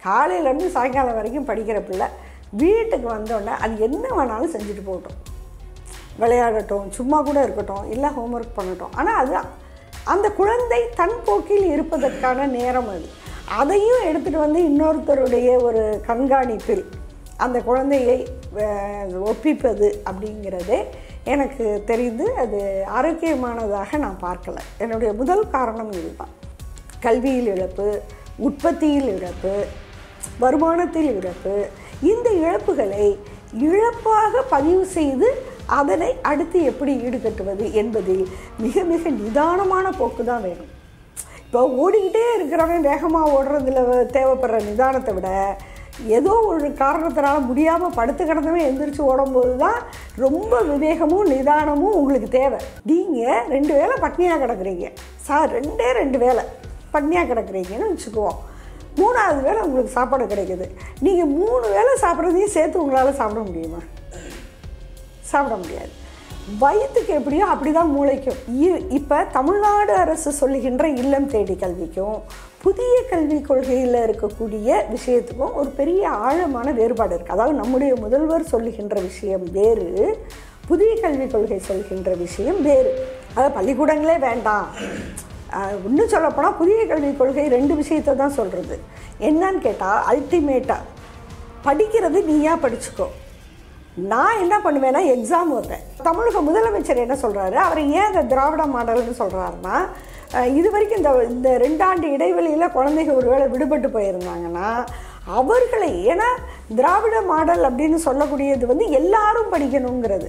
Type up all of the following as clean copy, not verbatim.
காலையிலேருந்து சாயங்காலம் வரைக்கும் படிக்கிற பிள்ளை வீட்டுக்கு வந்தோடனே அது என்ன வேணாலும் செஞ்சுட்டு போகட்டும், விளையாடட்டும், சும்மா கூட இருக்கட்டும், இல்லை ஹோம்ஒர்க் பண்ணட்டும். ஆனால் அது அந்த குழந்தை தன் போக்கில் இருப்பதற்கான நேரம் அது. அதையும் எடுத்துகிட்டு வந்து இன்னொருத்தருடைய ஒரு கண்காணிப்பில் அந்த குழந்தையை ஒப்பிப்பது அப்படிங்கிறதே எனக்கு தெரிந்து அது ஆரோக்கியமானதாக நான் பார்க்கலை. என்னுடைய முதல் காரணம் இதுதான். கல்வியில் இழப்பு, உற்பத்தியில் இழப்பு, வருமானத்தில் இழப்பு. இந்த இழப்புகளை இழப்பாக பதிவு செய்து அதனை அடுத்து எப்படி ஈடுகட்டுவது என்பதில் மிக மிக நிதானமான போக்கு தான் வேணும். இப்போ ஓடிக்கிட்டே இருக்கிறவன் வேகமாக ஓடுறதுல தேவைப்படுற நிதானத்தை விட ஏதோ ஒரு காரணத்தினால முடியாமல் படுத்து கிடந்தவன் எந்திரிச்சு ஓடும்போது தான் ரொம்ப விவேகமும் நிதானமும் உங்களுக்கு தேவை. நீங்கள் 2 வேளை பட்னியாக கிடக்குறீங்க சார், 2 வேளை பட்னியாக கிடக்குறீங்கன்னு வச்சுக்குவோம். 3ஆவது வேளை உங்களுக்கு சாப்பாடு கிடைக்குது. நீங்கள் 3 வேளை சாப்பிட்றதையும் சேர்த்து உங்களால் சாப்பிட முடியுமா? சாப்பிட முடியாது. வயிற்றுக்கு எப்படியோ அப்படி தான் மூளைக்கும். இப்போ தமிழ்நாடு அரசு சொல்லுகின்ற இல்லம் தேடி கல்விக்கும் புதிய கல்விக் கொள்கையில் இருக்கக்கூடிய விஷயத்துக்கும் ஒரு பெரிய ஆழமான வேறுபாடு இருக்குது. அதாவது நம்முடைய முதல்வர் சொல்லுகின்ற விஷயம் வேறு, புதிய கல்விக் கொள்கை சொல்கின்ற விஷயம் வேறு. அதாவது பள்ளிக்கூடங்களே வேண்டாம். இன்னும் சொல்லப்போனால் புதிய கல்விக் கொள்கை 2 விஷயத்தை தான் சொல்கிறது. என்னன்னு கேட்டால், அல்டிமேட்டாக படிக்கிறது நீயா படிச்சுக்கோ. நான் என்ன பண்ணுவேன்னா எக்ஸாம் வைப்பேன். தமிழக முதலமைச்சர் என்ன சொல்கிறாரு, அவர் ஏன் அந்த திராவிட மாடல்னு சொல்கிறாருன்னா, இது வரைக்கும் இந்த 2 ஆண்டு இடைவெளியில் குழந்தைங்க ஒருவேளை விடுபட்டு போயிருந்தாங்கன்னா அவர்களை, ஏன்னா திராவிட மாடல் அப்படின்னு சொல்லக்கூடியது வந்து எல்லாரும் படிக்கணுங்கிறது.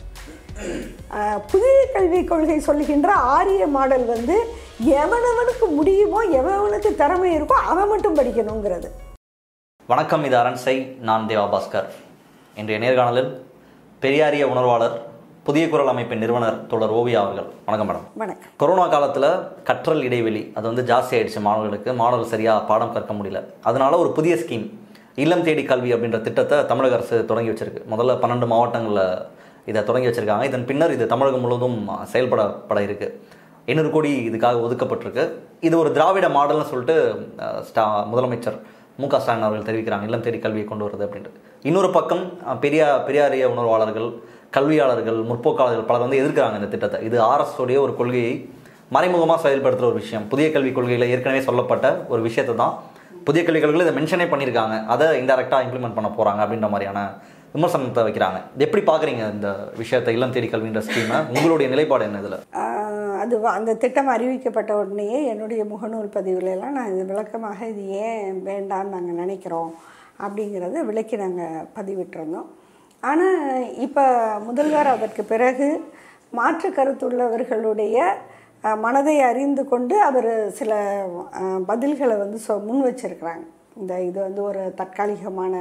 புதிய கல்விக் கொள்கை சொல்லுகின்ற ஆரிய மாடல் வந்து எவனவனுக்கு முடியுமோ, எவனுக்கு திறமை இருக்கோ அவன் மட்டும் படிக்கணுங்கிறது. வணக்கம், இது அரண்சை. நான் தேவாபாஸ்கர். இன்றைய நேர்காணலில் பெரியாரிய உணர்வாளர், புதிய குரல் அமைப்பின் நிறுவனர் தோழர் ஓவியா அவர்கள். வணக்கம் மேடம். வணக்கம். கொரோனா காலத்தில் கற்றல் இடைவெளி அது வந்து ஜாஸ்தி ஆயிடுச்சு. மாணவர்கள் சரியாக பாடம் கற்க முடியல. அதனால ஒரு புதிய ஸ்கீம் இல்லம் தேடி கல்வி அப்படின்ற திட்டத்தை தமிழக அரசு தொடங்கி வச்சிருக்கு. முதல்ல 12 மாவட்டங்களில் இதை தொடங்கி வச்சிருக்காங்க. இதன் பின்னர் இது தமிழகம் முழுவதும் செயல்பட இருக்கு. 800 கோடி இதுக்காக ஒதுக்கப்பட்டிருக்கு. இது ஒரு திராவிட மாடல்னு சொல்லிட்டு முதலமைச்சர் மு.க. ஸ்டாலின் அவர்கள் தெரிவிக்கிறாங்க, இல்லம் தேடி கல்வியை கொண்டு வருது அப்படின்ட்டு. இன்னொரு பக்கம் பெரியாரிய உணர்வாளர்கள், கல்வியாளர்கள், முற்போக்காளர்கள் பலர் வந்து எதிர்க்கிறாங்க இந்த திட்டத்தை. இது RS உடைய ஒரு கொள்கையை மறைமுகமாக செயல்படுத்துகிற ஒரு விஷயம். புதிய கல்விக் கொள்கையில் ஏற்கனவே சொல்லப்பட்ட ஒரு விஷயத்தை தான் புதிய கல்விக் கொள்கையில் இதை மென்ஷனே பண்ணியிருக்காங்க. அதை இன்டெரக்டாக இம்ப்ளிமெண்ட் பண்ண போகிறாங்க அப்படின்ற மாதிரியான விமர்சனத்தை வைக்கிறாங்க. எப்படி பார்க்குறீங்க இந்த விஷயத்தை, இல்லம் தேடி கல்வின்ற ஸ்கீமை? உங்களுடைய நிலைப்பாடு என்ன இதில்? அது அந்த திட்டம் அறிவிக்கப்பட்ட உடனேயே என்னுடைய முகநூல் பதிவுலலாம் நான் இது விளக்கமாக இது ஏன் வேண்டான்னு நாங்கள் நினைக்கிறோம் அப்படிங்கிறத விளக்கி நாங்கள் பதிவிட்டிருந்தோம். ஆனால் இப்போ முதல்வர் அதற்கு பிறகு மாற்று கருத்துள்ளவர்களுடைய மனதை அறிந்து கொண்டு அவர் சில பதில்களை வந்து முன் வச்சிருக்கிறாங்க. இது வந்து ஒரு தற்காலிகமான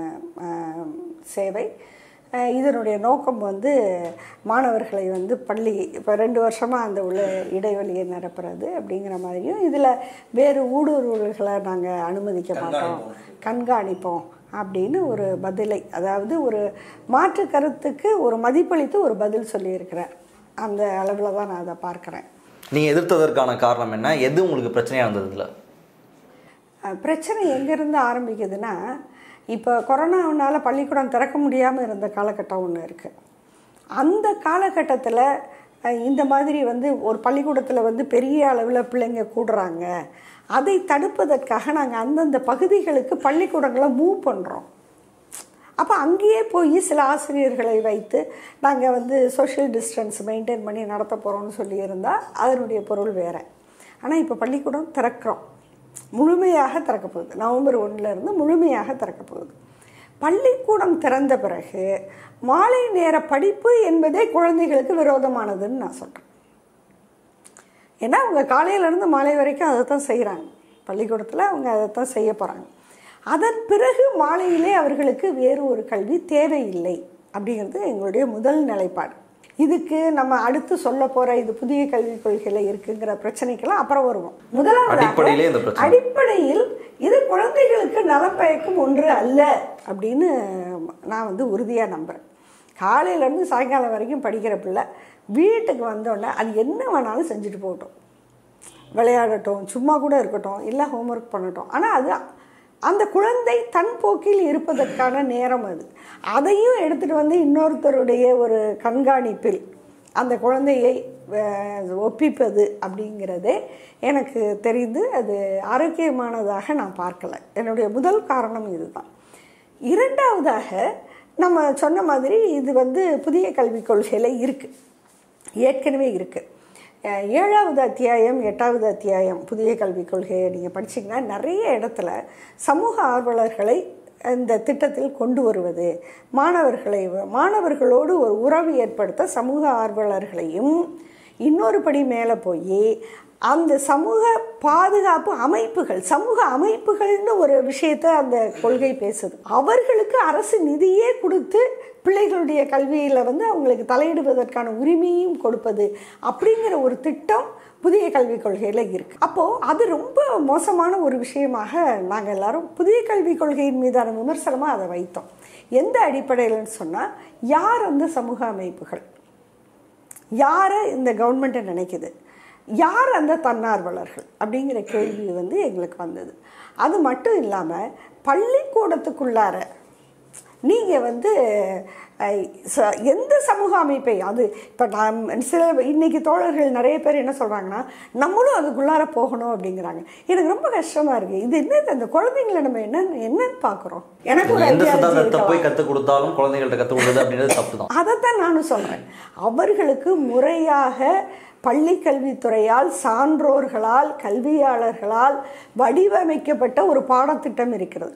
சேவை. இதனுடைய நோக்கம் வந்து மாணவர்களை வந்து பள்ளி இப்போ 2 வருஷமாக அந்த உள்ள இடைவெளியை நிரப்புறது அப்படிங்கிற மாதிரியும், இதில் வேறு ஊடுருவல்களை நாங்கள் அனுமதிக்க மாட்டோம், கண்காணிப்போம் அப்படின்னு ஒரு பதிலை, அதாவது ஒரு மாற்று கருத்துக்கு ஒரு மதிப்பளித்து ஒரு பதில் சொல்லியிருக்கிறார். அந்த அளவில் தான் நான் அதை பார்க்குறேன். நீங்கள் எதிர்த்ததற்கான காரணம் என்ன? எது உங்களுக்கு பிரச்சனையாக இருந்தது? இதில் பிரச்சனை எங்கேருந்து ஆரம்பிக்குதுன்னா, இப்போ கொரோனாவினால் பள்ளிக்கூடம் திறக்க முடியாமல் இருந்த காலகட்டம் ஒன்று இருக்குது. அந்த காலகட்டத்தில் இந்த மாதிரி வந்து ஒரு பள்ளிக்கூடத்தில் வந்து பெரிய அளவில் பிள்ளைங்க கூடுறாங்க. அதை தடுப்பதற்காக நாங்கள் அந்தந்த பகுதிகளுக்கு பள்ளிக்கூடங்களை மூவ் பண்ணுறோம். அப்போ அங்கேயே போய் சில ஆசிரியர்களை வைத்து நாங்கள் வந்து சோஷியல் டிஸ்டன்ஸ் மெயின்டைன் பண்ணி நடத்த போகிறோம்னு சொல்லியிருந்தால் அதனுடைய பொருள் வேறு. ஆனால் இப்போ பள்ளிக்கூடம் திறக்கிறோம், முழுமையாக திறக்க போகுது. நவம்பர் 1 முழுமையாக திறக்க போகுது. பள்ளிக்கூடம் திறந்த பிறகு மாலை நேர படிப்பு என்பதே குழந்தைகளுக்கு விரோதமானதுன்னு நான் சொல்கிறேன். ஏன்னா அவங்க காலையிலேருந்து மாலை வரைக்கும் அதை தான் செய்கிறாங்க. பள்ளிக்கூடத்தில் அவங்க அதை தான் செய்ய போகிறாங்க. அதன் பிறகு மாலையிலே அவர்களுக்கு வேறு ஒரு கல்வி தேவையில்லை அப்படிங்கிறது எங்களுடைய முதல் நிலைப்பாடு. இதுக்கு நம்ம அடுத்து சொல்ல போகிற இது புதிய கல்விக் கொள்கையில் இருக்குங்கிற பிரச்சனைக்கெல்லாம் அப்புறம் வருவோம். முதலாவது அடிப்படையில் இது குழந்தைகளுக்கு நலம் பயக்கும் ஒன்று அல்ல அப்படின்னு நான் வந்து உறுதியாக நம்புகிறேன். காலையிலேருந்து சாயங்காலம் வரைக்கும் படிக்கிற பிள்ளை வீட்டுக்கு வந்தோடனே அது என்ன வேணாலும் செஞ்சுட்டு போகட்டும், விளையாடட்டும், சும்மா கூட இருக்கட்டும், இல்லை ஹோம்ஒர்க் பண்ணட்டும். ஆனால் அது அந்த குழந்தை தன் போக்கில் இருப்பதற்கான நேரம் அது. அதையும் எடுத்துகிட்டு வந்து இன்னொருத்தருடைய ஒரு கண்காணிப்பில் அந்த குழந்தையை ஒப்பிப்பது அப்படிங்கிறதே எனக்கு தெரிந்து அது ஆரோக்கியமானதாக நான் பார்க்கலை. என்னுடைய முதல் காரணம் இதுதான். இரண்டாவதாக நம்ம சொன்ன மாதிரி இது வந்து புதிய கல்விக் கொள்கையில் இருக்குது, ஏற்கனவே இருக்குது. 7வது அத்தியாயம் 8வது அத்தியாயம் புதிய கல்விக் கொள்கையை நீங்கள் படிச்சிங்கன்னா நிறைய இடத்துல சமூக ஆர்வலர்களை இந்த திட்டத்தில் கொண்டு வருவது, மாணவர்களோடு ஒரு உறவு ஏற்படுத்த சமூக ஆர்வலர்களையும் இன்னொரு படி மேலே போய் அந்த சமூக பாதுகாப்பு அமைப்புகள், சமூக அமைப்புகள்னு ஒரு விஷயத்தை அந்த கொள்கை பேசுது. அவர்களுக்கு அரசு நிதியே கொடுத்து பிள்ளைகளுடைய கல்வியில் வந்து அவங்களுக்கு தலையிடுவதற்கான உரிமையும் கொடுப்பது அப்படிங்கிற ஒரு திட்டம் புதிய கல்விக் கொள்கையில் இருக்குது. அப்போது அது ரொம்ப மோசமான ஒரு விஷயமாக நாங்கள் எல்லாரும் புதிய கல்விக் கொள்கையின் மீதான விமர்சனமாக அதை வைத்தோம். எந்த அடிப்படையில்னு சொன்னால், யார் அந்த சமூக அமைப்புகள், யாரை இந்த கவர்மெண்ட்டை நினைக்குது, யார் அந்த தன்னார்வலர்கள் அப்படிங்கிற கேள்வி வந்து எங்களுக்கு வந்தது. அது மட்டும் இல்லாமல் பள்ளிக்கூடத்துக்குள்ளார நீங்கள் வந்து எந்த சமூக அமைப்பை, அது இப்போ நான் சில இன்றைக்கி தோழர்கள் நிறைய பேர் என்ன சொல்கிறாங்கன்னா, நம்மளும் அதுக்குள்ளார போகணும் அப்படிங்கிறாங்க. எனக்கு ரொம்ப கஷ்டமாக இருக்குது. இது என்ன, அந்த குழந்தைங்களை நம்ம என்னன்னு பார்க்குறோம். எனக்கு ஒரு ஐடியா போய் கற்றுக் கொடுத்தாலும் குழந்தைங்கள்ட்ட கற்றுக் கொடுக்குறது அப்படின்றது தப்பு தான். அதைத்தான் நானும் சொல்கிறேன். அவர்களுக்கு முறையாக பள்ளி கல்வித்துறையால், சான்றோர்களால், கல்வியாளர்களால் வடிவமைக்கப்பட்ட ஒரு பாடத்திட்டம் இருக்கிறது.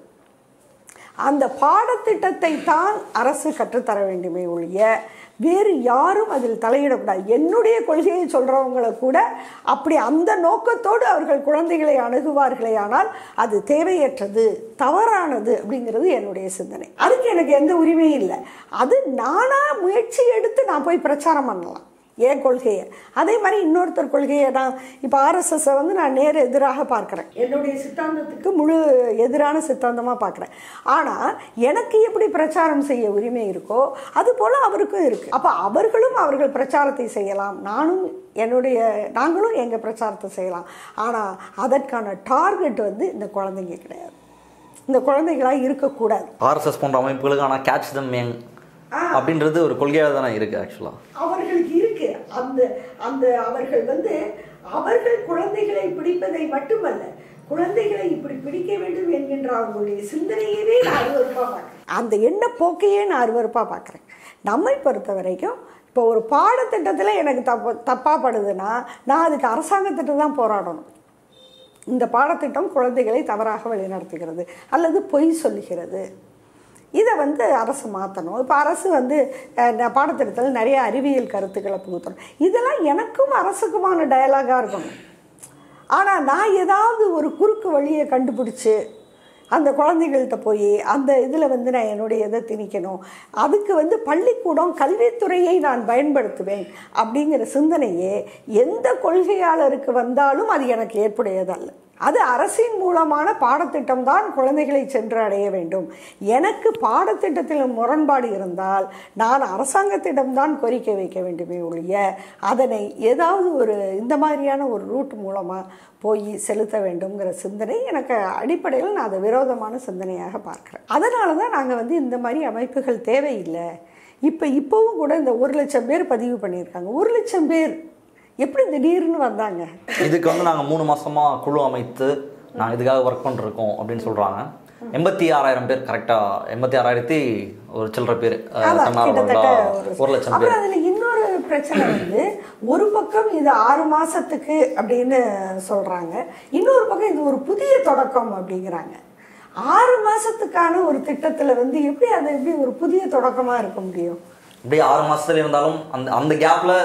அந்த பாடத்திட்டத்தை தான் அரசு கற்றுத்தர வேண்டுமே ஒழிய வேறு யாரும் அதில் தலையிடக்கூடாது. என்னுடைய கொள்கையை சொல்கிறவங்களை கூட அப்படி அந்த நோக்கத்தோடு அவர்கள் குழந்தைகளை அணுகுவார்களே ஆனால் அது தேவையற்றது, தவறானது அப்படிங்கிறது என்னுடைய சிந்தனை. அதுக்கு எனக்கு எந்த உரிமையும் இல்லை. அது நானாக முயற்சி எடுத்து நான் போய் பிரச்சாரம் பண்ணலாம் என் கொள்கையை. அதே மாதிரி இன்னொருத்தர் கொள்கையை நான் இப்போ ஆர்எஸ்எஸ்ஸை வந்து நான் நேர் எதிராக பார்க்குறேன், என்னுடைய சித்தாந்தத்துக்கு முழு எதிரான சித்தாந்தமாக பார்க்குறேன். ஆனால் எனக்கு எப்படி பிரச்சாரம் செய்ய உரிமை இருக்கோ அதுபோல் அவருக்கும் இருக்குது. அப்போ அவர்கள் பிரச்சாரத்தை செய்யலாம், நாங்களும் எங்கள் பிரச்சாரத்தை செய்யலாம். ஆனால் அதற்கான டார்கெட் வந்து இந்த குழந்தைங்க கிடையாது, இந்த குழந்தைகளாக இருக்கக்கூடாது. ஆர்எஸ்எஸ் போன்ற அமைப்புகளுக்கு ஆனால் கேட்ச் தம் யங் அப்படின்றது ஒரு கொள்கையாக தானே இருக்குது. ஆக்சுவலாக அவர்களுக்கு இருக்கு அந்த அவர்கள் வந்து அவர்கள் குழந்தைகளை பிடிப்பதை மட்டுமல்ல, குழந்தைகளை இப்படி பிடிக்க வேண்டும் என்கின்ற அவங்களுடைய சிந்தனையவே நான் அருவருப்பாக பார்க்குறேன். அந்த எண்ண போக்கையே நான் அருவருப்பாக பார்க்குறேன். நம்மை பொறுத்த வரைக்கும் இப்போ ஒரு பாடத்திட்டத்தில் எனக்கு தப்பாக படுதுன்னா நான் அதுக்கு அரசாங்கத்திட்ட தான் போராடணும். இந்த பாடத்திட்டம் குழந்தைகளை தவறாக வழிநடத்துகிறது அல்லது பொய் சொல்லுகிறது, இதை வந்து அரசு மாற்றணும். இப்போ அரசு வந்து பாடத்திட்டத்தில் நிறைய அறிவியல் கருத்துக்களை புகுத்தணும். இதெல்லாம் எனக்கும் அரசுக்குமான டயலாகாக இருக்கணும். ஆனால் நான் ஏதாவது ஒரு குறுக்கு வழியை கண்டுபிடிச்சி அந்த குழந்தைகள்கிட்ட போய் அந்த இதில் வந்து நான் என்னுடைய இதை திணிக்கணும், அதுக்கு வந்து பள்ளிக்கூடம் கல்வித்துறையை நான் பயன்படுத்துவேன் அப்படிங்கிற சிந்தனையே எந்த கொள்கையாளருக்கு வந்தாலும் அது எனக்கு ஏற்புடையதல்ல. அது அரசின் மூலமான பாடத்திட்டம் தான் குழந்தைகளை சென்று அடைய வேண்டும். எனக்கு பாடத்திட்டத்தில் முரண்பாடு இருந்தால் நான் அரசாங்கத்திடம்தான் கோரிக்கை வைக்க வேண்டுமே ஒழிய அதனை ஏதாவது ஒரு இந்த மாதிரியான ஒரு ரூட் மூலமாக போய் செலுத்த வேண்டுங்கிற சிந்தனை எனக்கு அடிப்படையில் நான் அதை விரோதமான சிந்தனையாக பார்க்குறேன். அதனால தான் நாங்கள் வந்து இந்த மாதிரி அமைப்புகள் தேவையில்லை. இப்போவும் கூட இந்த 1,00,000 பேர் பதிவு பண்ணியிருக்காங்க. 1,00,000 பேர் எப்படி திடீர்னு வந்தாங்க? இதுக்கு வந்து நாங்கள் 3 மாதமாக குழு அமைத்து நாங்கள் இதுக்காக ஒர்க் பண்ணிருக்கோம் அப்படின்னு சொல்கிறாங்க. 86,000 பேர், கரெக்டாக 86,000 ஒரு சில்லற பேர், 1,00,000 பேர். அதில் இன்னொரு பிரச்சனை வந்து, ஒரு பக்கம் இது 6 மாதத்துக்கு அப்படின்னு சொல்கிறாங்க, இன்னொரு பக்கம் இது ஒரு புதிய தொடக்கம் அப்படிங்கிறாங்க. 6 மாதத்துக்கான ஒரு திட்டத்தில் வந்து எப்படி ஒரு புதிய தொடக்கமாக இருக்க முடியும்? அப்படியே 6 மாதத்துல இருந்தாலும் அந்த கேப்பில்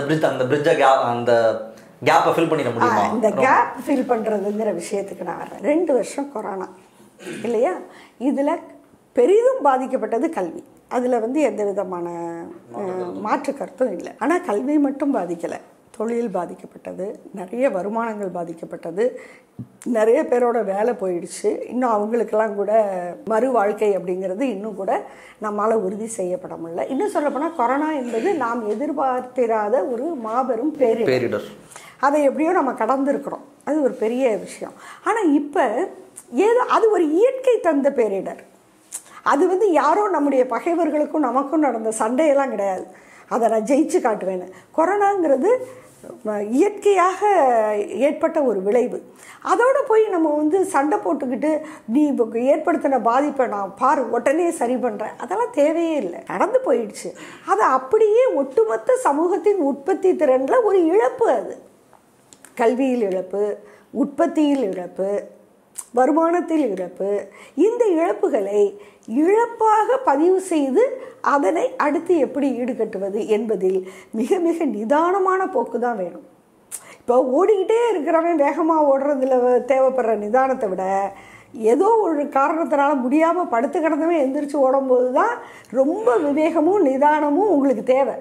அந்த கேப்பை ஃபில் பண்ணிட முடியுமா? இந்த கேப் ஃபில் பண்ணுறதுங்கிற விஷயத்துக்கு நான் வரேன். 2 வருஷம் கொரோனா இல்லையா? இதில் பெரிதும் பாதிக்கப்பட்டது கல்வி. அதில் வந்து எந்த விதமான மாற்று கருத்தும் இல்லை. ஆனால் கல்வி மட்டும் பாதிக்கலை, தொழில் பாதிக்கப்பட்டது, நிறைய வருமானங்கள் பாதிக்கப்பட்டது, நிறைய பேரோட வேலை போயிடுச்சு. இன்னும் அவங்களுக்கெல்லாம் கூட மறு வாழ்க்கை அப்படிங்கிறது இன்னும் கூட நம்மளால் உறுதி செய்யப்பட முடியல. இன்னும் சொல்லப்போனால் கொரோனா என்பது நாம் எதிர்பார்த்திராத ஒரு மாபெரும் பேரிடர். அதை எப்படியோ நம்ம கடந்திருக்கிறோம், அது ஒரு பெரிய விஷயம். ஆனால் இப்போ ஏதோ அது ஒரு இயற்கை தந்த பேரிடர். அது வந்து யாரோ நம்முடைய பகைவர்களுக்கும் நமக்கும் நடந்த சண்டையெல்லாம் கிடையாது. அதை நான் ஜெயிச்சு காட்டுவேன்னு. கொரோனாங்கிறது இயற்கையாக ஏற்பட்ட ஒரு விளைவு. அதோடு போய் நம்ம வந்து சண்டை போட்டுக்கிட்டு நீ ஏற்படுத்தின பாதிப்பை நான் பாரு உடனே சரி பண்ணுறேன், அதெல்லாம் தேவையே இல்லை, நடந்து போயிடுச்சு. அது அப்படியே ஒட்டுமொத்த சமூகத்தின் உற்பத்தி திறனில் ஒரு இழப்பு. அது கல்வியில் இழப்பு, உற்பத்தியில் இழப்பு, வருமானத்தில் இழப்பு. இந்த இழப்புகளை இழப்பாக பதிவு செய்து அதனை அடுத்து எப்படி ஈடுகட்டுவது என்பதில் மிக மிக நிதானமான போக்கு தான் வேணும். இப்போ ஓடிக்கிட்டே இருக்கிறவன் வேகமாக ஓடுறதுல தேவைப்படுற நிதானத்தை விட ஏதோ ஒரு காரணத்தினால முடியாமல் படுத்து கிடந்தவன் எந்திரிச்சு ஓடும்போது தான் ரொம்ப விவேகமும் நிதானமும் உங்களுக்கு தேவை.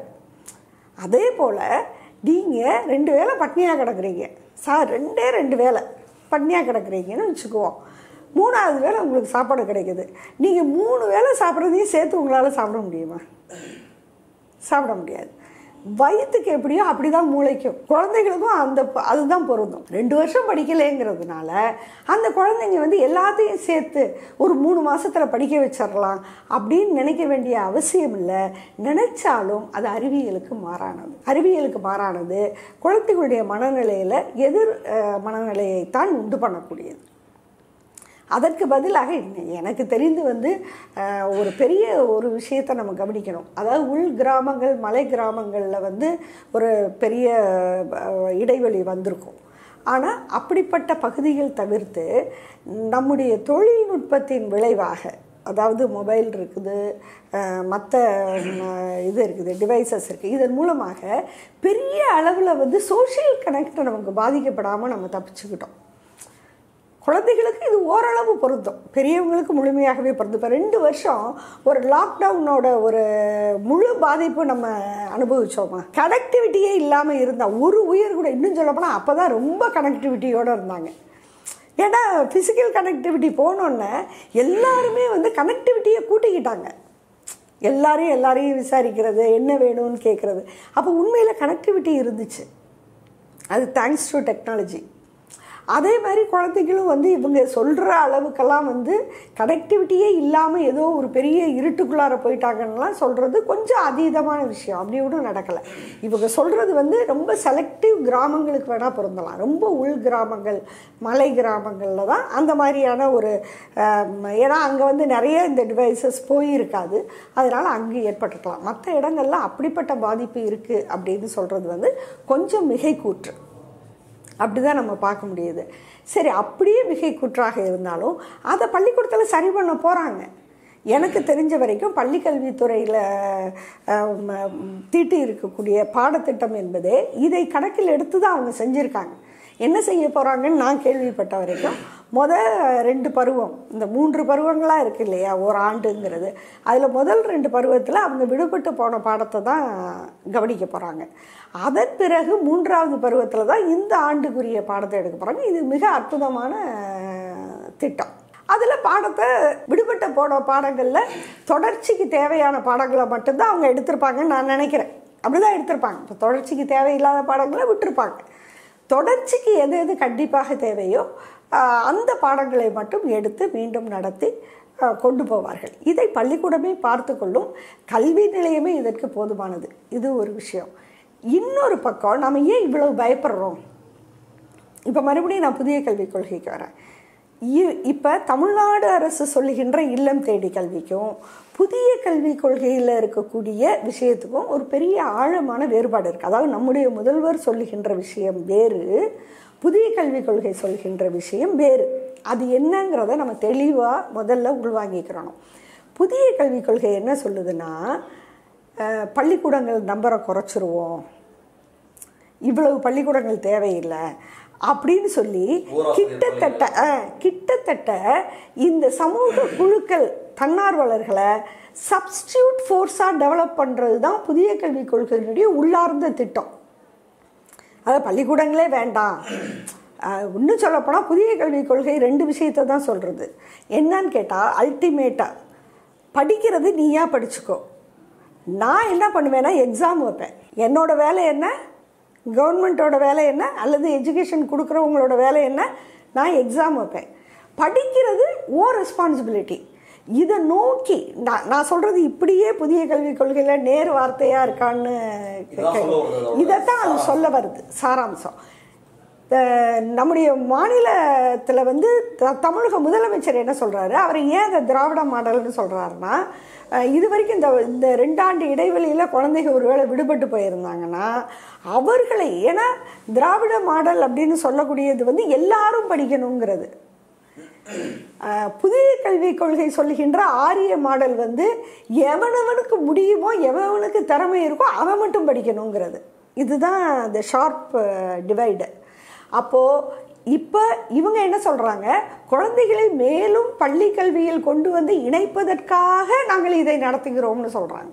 அதே போல் நீங்கள் 2 வேளை பட்னியாக கிடக்குறீங்க சார், 2 வேளை பட்னியாக கிடக்குறீங்கன்னு வச்சுக்குவோம். 3வது வேளை உங்களுக்கு சாப்பாடு கிடைக்குது. நீங்கள் 3 வேளை சாப்பிட்றதையும் சேர்த்து உங்களால் சாப்பிட முடியுமா? சாப்பிட முடியாது. வயிற்றுக்கு எப்படியோ அப்படி தான் மூளைக்கும். குழந்தைகளுக்கும் அதுதான் பொருந்தும். 2 வருஷம் படிக்கலைங்கிறதுனால அந்த குழந்தைங்க வந்து எல்லாத்தையும் சேர்த்து ஒரு 3 மாதத்தில் படிக்க வச்சிடலாம் அப்படின்னு நினைக்க வேண்டிய அவசியம் இல்லை. நினைச்சாலும் அது அறிவியலுக்கு மாறானது. குழந்தைகளுடைய மனநிலையில் எதிர் மனநிலையைத்தான் உண்டு பண்ணக்கூடியது. அதற்கு பதிலாக எனக்கு தெரிந்து வந்து ஒரு பெரிய ஒரு விஷயத்தை நம்ம கவனிக்கணும். அதாவது உள் கிராமங்கள், மலை கிராமங்களில் வந்து ஒரு பெரிய இடைவெளி வந்திருக்கும். ஆனால் அப்படிப்பட்ட பகுதிகள் தவிர்த்து நம்முடைய தொழில்நுட்பத்தின் விளைவாக, அதாவது மொபைல் இருக்குது, மற்ற இது இருக்குது, டிவைசஸ் இருக்குது, இதன் மூலமாக பெரிய அளவில் வந்து சோஷியல் கனெக்ட் நமக்கு பாதிக்கப்படாமல் நம்ம தப்பிச்சுக்கிட்டோம். குழந்தைகளுக்கு இது ஓரளவு பொருந்தும், பெரியவங்களுக்கு முழுமையாகவே பொருந்தும். இப்போ 2 வருஷம் ஒரு லாக்டவுனோட ஒரு முழு பாதிப்பு நம்ம அனுபவித்தோமா? கனெக்டிவிட்டியே இல்லாமல் இருந்தால் ஒரு உயிர் கூட, இன்னும் சொல்லப்போனால் அப்போ தான் ரொம்ப கனெக்டிவிட்டியோடு இருந்தாங்க. ஏன்னா ஃபிசிக்கல் கனெக்டிவிட்டி போனோன்னே எல்லாருமே வந்து கனெக்டிவிட்டியை கூட்டிக்கிட்டாங்க. எல்லாரையும் விசாரிக்கிறது, என்ன வேணும்னு கேட்குறது. அப்போ உண்மையில் கனெக்டிவிட்டி இருந்துச்சு. அது தேங்க்ஸ் டு டெக்னாலஜி. அதே மாதிரி குழந்தைகளும் வந்து இவங்க சொல்கிற அளவுக்கெல்லாம் வந்து கனெக்டிவிட்டியே இல்லாமல் ஏதோ ஒரு பெரிய இருட்டுக்குள்ளார போயிட்டாங்கன்னெலாம் சொல்கிறது கொஞ்சம் அதீதமான விஷயம். அப்படி ஒன்றும் நடக்கலை. இவங்க சொல்கிறது வந்து ரொம்ப செலக்டிவ் கிராமங்களுக்கு வேணால் பொருந்தலாம். ரொம்ப உள் கிராமங்கள், மலை கிராமங்களில் தான் அந்த மாதிரியான ஒரு, ஏன்னா அங்கே வந்து நிறைய இந்த டிவைசஸ் போயிருக்காது, அதனால் அங்கே ஏற்பட்டுக்கலாம். மற்ற இடங்கள்லாம் அப்படிப்பட்ட பாதிப்பு இருக்குது அப்படின்னு சொல்கிறது வந்து கொஞ்சம் மிகை கூற்று. அப்படி தான் நம்ம பார்க்க முடியுது. சரி, அப்படியே மிகை கூற்றாக இருந்தாலும் அதை பள்ளிக்கூடத்தில் சரி பண்ண போகிறாங்க. எனக்கு தெரிஞ்ச வரைக்கும் பள்ளிக்கல்வித்துறையில் தீட்டி இருக்கக்கூடிய பாடத்திட்டம் என்பதே இதை கணக்கில் எடுத்து தான் அவங்க செஞ்சுருக்காங்க. என்ன செய்ய போகிறாங்கன்னு நான் கேள்விப்பட்ட வரைக்கும் முதல் 2 பருவம், இந்த 3 பருவங்களாக இருக்குது இல்லையா ஒரு ஆண்டுங்கிறது, அதில் முதல் 2 பருவத்தில் அவங்க விடுபட்டு போன பாடத்தை தான் கவனிக்க போகிறாங்க. அதன் பிறகு 3வது பருவத்தில் தான் இந்த ஆண்டுக்குரிய பாடத்தை எடுக்க போகிறாங்க. இது மிக அற்புதமான திட்டம். அதில் பாடத்தை விடுபட்ட போன பாடங்களில் தொடர்ச்சிக்கு தேவையான பாடங்களை மட்டும்தான் அவங்க எடுத்திருப்பாங்கன்னு நான் நினைக்கிறேன். அப்படி தான் எடுத்திருப்பாங்க. இப்போ தொடர்ச்சிக்கு தேவையில்லாத பாடங்களை விட்டுருப்பாங்க. தொடர்ச்சிக்கு எது எது கண்டிப்பாக தேவையோ அந்த பாடங்களை மட்டும் எடுத்து மீண்டும் நடத்தி கொண்டு போவார்கள். இதை பள்ளிக்கூடமே பார்த்து கொள்ளும், கல்வி நிலையமே இதற்கு போதுமானது. இது ஒரு விஷயம். இன்னொரு பக்கம் நம்ம ஏன் இவ்வளவு பயப்படுறோம்? இப்போ மறுபடியும் நான் புதிய கல்விக் கொள்கைக்கு வரேன். இப்போ தமிழ்நாடு அரசு சொல்லுகின்ற இல்லம் தேடி கல்விக்கும் புதிய கல்விக் கொள்கையில் இருக்கக்கூடிய விஷயத்துக்கும் ஒரு பெரிய ஆழமான வேறுபாடு இருக்குது. அதாவது நம்முடைய முதல்வர் சொல்லுகின்ற விஷயம் வேறு, புதிய கல்விக் கொள்கை சொல்கின்ற விஷயம் வேறு. அது என்னங்கிறத நம்ம தெளிவாக முதல்ல உள்வாங்கிக்கிறணும். புதிய கல்விக் கொள்கை என்ன சொல்லுதுன்னா, பள்ளிக்கூடங்கள் நம்பரை குறைச்சிருவோம், இவ்வளவு பள்ளிக்கூடங்கள் தேவையில்லை அப்படின்னு சொல்லி கிட்டத்தட்ட இந்த சமூக குழுக்கள், தன்னார்வலர்களை சப்ஸ்டியூட் ஃபோர்ஸாக டெவலப் பண்ணுறது தான் புதிய கல்விக் கொள்கையினுடைய உள்ளார்ந்த திட்டம். அதாவது பள்ளிக்கூடங்களே வேண்டாம். இன்னும் சொல்லப்போனால் புதிய கல்விக் கொள்கை 2 விஷயத்தை தான் சொல்கிறது. என்னன்னு கேட்டால், அல்டிமேட்டாக படிக்கிறது நீயா படிச்சுக்கோ, நான் என்ன பண்ணுவேன்னா எக்ஸாம் வைப்பேன். என்னோடய வேலை என்ன, கவர்மெண்ட்டோட வேலை என்ன, அல்லது எஜுகேஷன் கொடுக்குறவங்களோட வேலை என்ன, நான் எக்ஸாம் வைப்பேன். படிக்கிறது ரெஸ்பான்சிபிலிட்டி. இதை நோக்கி நான் சொல்கிறது இப்படியே புதிய கல்விக் கொள்கையில் நேர் வார்த்தையாக இருக்கான்னு இதைத்தான் அது சொல்ல வருது சாராம்சம். நம்முடைய மாநிலத்தில் வந்து தமிழக முதலமைச்சர் என்ன சொல்கிறாரு, அவர் ஏன் அந்த திராவிட மாடல்னு சொல்கிறாருன்னா, இது வரைக்கும் இந்த 2 ஆண்டு இடைவெளியில் குழந்தைங்க ஒருவேளை விடுபட்டு போயிருந்தாங்கன்னா அவர்களை, ஏன்னா திராவிட மாடல் அப்படின்னு சொல்லக்கூடியது வந்து எல்லாரும் படிக்கணுங்கிறது. புதிய கல்விக் கொள்கை சொல்லுகின்ற ஆரிய மாடல் வந்து எவனவனுக்கு முடியுமோ எவனுக்கு திறமை இருக்கோ அவன் மட்டும் படிக்கணுங்கிறது. இதுதான் இந்த ஷார்ப் டிவைடு. அப்போது இப்போ இவங்க என்ன சொல்கிறாங்க, குழந்தைகளை மேலும் பள்ளி கல்வியில் கொண்டு வந்து இணைப்பதற்காக நாங்கள் இதை நடத்துகிறோம்னு சொல்கிறாங்க.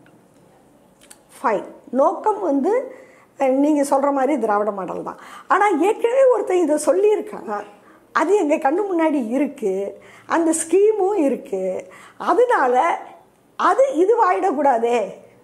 ஃபைன், நோக்கம் வந்து நீங்கள் சொல்கிற மாதிரி திராவிட மாடல் தான். ஆனால் ஏற்கனவே ஒருத்தர் இதை சொல்லியிருக்காங்க, அது எங்கள் கண்ணு முன்னாடி இருக்குது, அந்த ஸ்கீமும் இருக்குது, அதனால அது இதுவாயிடக்கூடாதே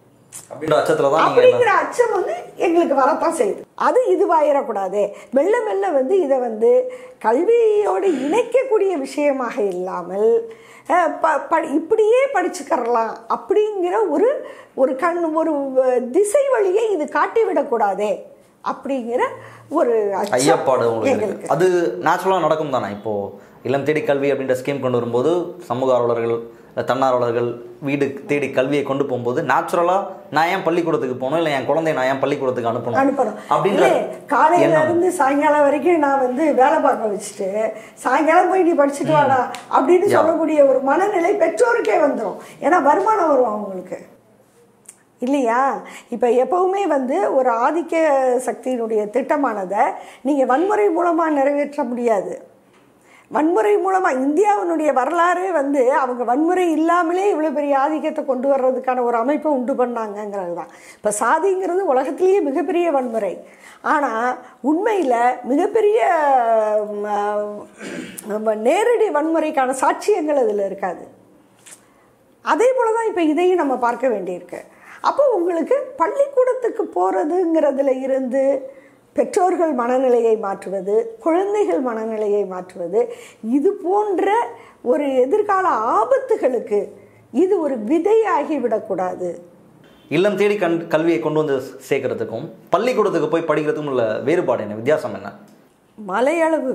அப்படிங்கிற அச்சம் வந்து எங்களுக்கு வரத்தான் செய்யுது. அது இதுவாயிடக்கூடாதே, மெல்ல மெல்ல வந்து இதை வந்து கல்வியோடு இணைக்கக்கூடிய விஷயமாக இல்லாமல் இப்படியே படிச்சுக்கறலாம் அப்படிங்கிற ஒரு திசை வழியை இது காட்டிவிடக்கூடாதே அப்படிங்கிற ஒரு ஐயப்பாடு உங்களுக்கு. அது நேச்சுரலாக நடக்கும் தானே. இப்போது இல்லம் தேடி கல்வி அப்படின்ற ஸ்கீம் கொண்டு வரும்போது சமூக ஆர்வலர்கள் தன்னார்வலர்கள் வீடு தேடி கல்வியை கொண்டு போகும்போது நேச்சுரலாக நான் ஏன் பள்ளிக்கூடத்துக்கு போகணும், இல்லை என் குழந்தைய நான் ஏன் பள்ளிக்கூடத்துக்கு அனுப்பணும் அப்படின்னு காலையில இருந்து சாயங்காலம் வரைக்கும் நான் வந்து வேலை பார்க்க வச்சுட்டு சாயங்காலம் போய் நீ படிச்சுட்டு வாடா அப்படின்னு சொல்லக்கூடிய ஒரு மனநிலை பெற்றோருக்கே வந்துடும். ஏன்னா வருமானம் வரும் அவங்களுக்கு இல்லையா. இப்போ எப்பவுமே வந்து ஒரு ஆதிக்க சக்தியினுடைய திட்டமானதை நீங்கள் வன்முறை மூலமாக நிறைவேற்ற முடியாது. வன்முறை மூலமாக இந்தியாவினுடைய வரலாறு வந்து அவங்க வன்முறை இல்லாமலே இவ்வளோ பெரிய ஆதிக்கத்தை கொண்டு வர்றதுக்கான ஒரு அமைப்பை உண்டு பண்ணாங்கங்கிறது தான். இப்போ சாதிங்கிறது உலகத்திலேயே மிகப்பெரிய வன்முறை. ஆனால் உண்மையில் மிகப்பெரிய நேரடி வன்முறைக்கான சாட்சியங்கள் அதில் இருக்காது. அதே போல தான் இப்போ இதையும் நம்ம பார்க்க வேண்டியிருக்கு. அப்போ உங்களுக்கு பள்ளிக்கூடத்துக்கு போகிறதுங்கிறதுல இருந்து பெற்றோர்கள் மனநிலையை மாற்றுவது, குழந்தைகள் மனநிலையை மாற்றுவது, இது போன்ற ஒரு எதிர்கால ஆபத்துகளுக்கு இது ஒரு விதையாகிவிடக்கூடாது. இல்லம் தேடி கல்வியை கொண்டு வந்து சேர்க்கறதுக்கும் பள்ளிக்கூடத்துக்கு போய் படிக்கிறதுக்கும் உள்ள வேறுபாடு என்ன, வித்தியாசம் என்ன? மலையளவு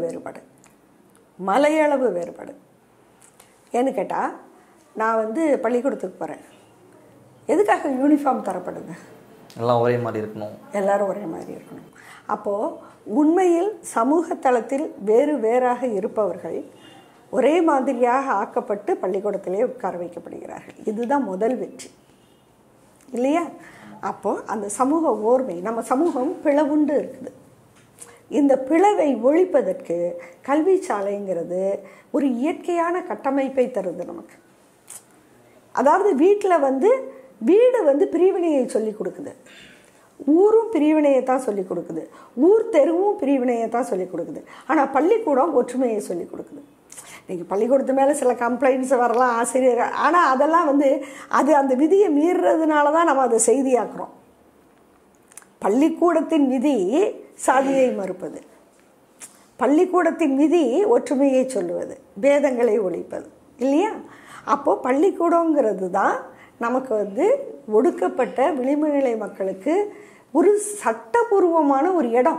வேறுபாடு. ஏன்னு கேட்டால், நான் வந்து பள்ளிக்கூடத்துக்கு போகிறேன், எதுக்காக யூனிஃபார்ம் தரப்படுது? எல்லாம் ஒரே மாதிரி இருக்கணும், எல்லாரும் ஒரே மாதிரி இருக்கணும். அப்போது உண்மையில் சமூக தளத்தில் வேறாக இருப்பவர்கள் ஒரே மாதிரியாக ஆக்கப்பட்டு பள்ளிக்கூடத்திலே உட்கார வைக்கப்படுகிறார்கள். இதுதான் முதல் வெற்றி இல்லையா? அப்போது அந்த சமூக ஓர்மை, நம்ம சமூகம் பிளவுண்டு இருக்குது. இந்த பிளவை ஒழிப்பதற்கு கல்வி சாலைங்கிறது ஒரு இயற்கையான கட்டமைப்பை தருது நமக்கு. அதாவது வீடு வந்து பிரிவினையை சொல்லி கொடுக்குது, ஊரும் பிரிவினையை தான் சொல்லிக் கொடுக்குது, ஊர் தெருவும் பிரிவினையை தான் சொல்லிக் கொடுக்குது. ஆனால் பள்ளிக்கூடம் ஒற்றுமையை சொல்லிக் கொடுக்குது. நீங்கள் பள்ளிக்கூடத்து மேலே சில கம்ப்ளைண்ட்ஸ் வரலாம் ஆசிரியர், ஆனால் அதெல்லாம் அது அந்த விதியை மீறுறதுனால தான் நம்ம அதை செய்தியாக்குறோம். பள்ளிக்கூடத்தின் விதி சாதியை மறுப்பது, பள்ளிக்கூடத்தின் விதி ஒற்றுமையை சொல்லுவது, பேதங்களை ஒழிப்பது இல்லையா? அப்போது பள்ளிக்கூடங்கிறது தான் நமக்கு ஒடுக்கப்பட்ட விளிம்புநிலை மக்களுக்கு ஒரு சட்டபூர்வமான ஒரு இடம்.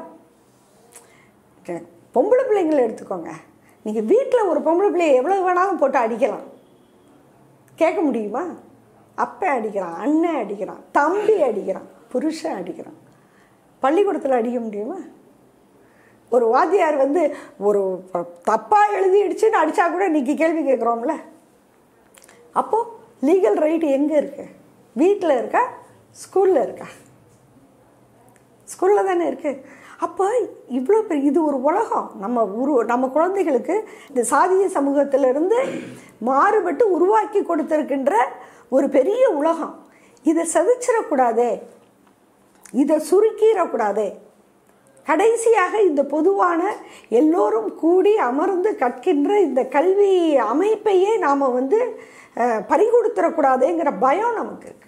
பொம்பளை பிள்ளைங்களை எடுத்துக்கோங்க, நீங்கள் வீட்டில் ஒரு பொம்பளை பிள்ளையை எவ்வளோ வேணாலும் போட்டு அடிக்கலாம், கேட்க முடியுமா? அப்பா அடிக்கிறான், அண்ணன் அடிக்கிறான், தம்பி அடிக்கிறான், புருஷன் அடிக்கிறான். பள்ளிக்கூடத்தில் அடிக்க முடியுமா? ஒரு வாத்தியார் ஒரு தப்பாக எழுதி அடிச்சுன்னு அடித்தா கூட இன்றைக்கி கேள்வி கேட்குறோம்ல. அப்போது லீகல் ரைட் எங்கே இருக்கு? வீட்டில் இருக்கா, ஸ்கூலில் இருக்கா? ஸ்கூலில் தானே இருக்குது. அப்போ இவ்வளோ பெரிய இது ஒரு உலகம். நம்ம குழந்தைகளுக்கு இந்த சாதிய சமூகத்திலிருந்து மாறுபட்டு உருவாக்கி கொடுத்துருக்கின்ற ஒரு பெரிய உலகம். இதை சதிச்சிடக்கூடாதே, இதை சுருக்கிடக்கூடாதே. கடைசியாக இந்த பொதுவான எல்லோரும் கூடி அமர்ந்து கற்கின்ற இந்த கல்வி அமைப்பையே நாம் பறிகொடுத்துடக்கூடாதுங்கிற பயம் நமக்கு இருக்கு.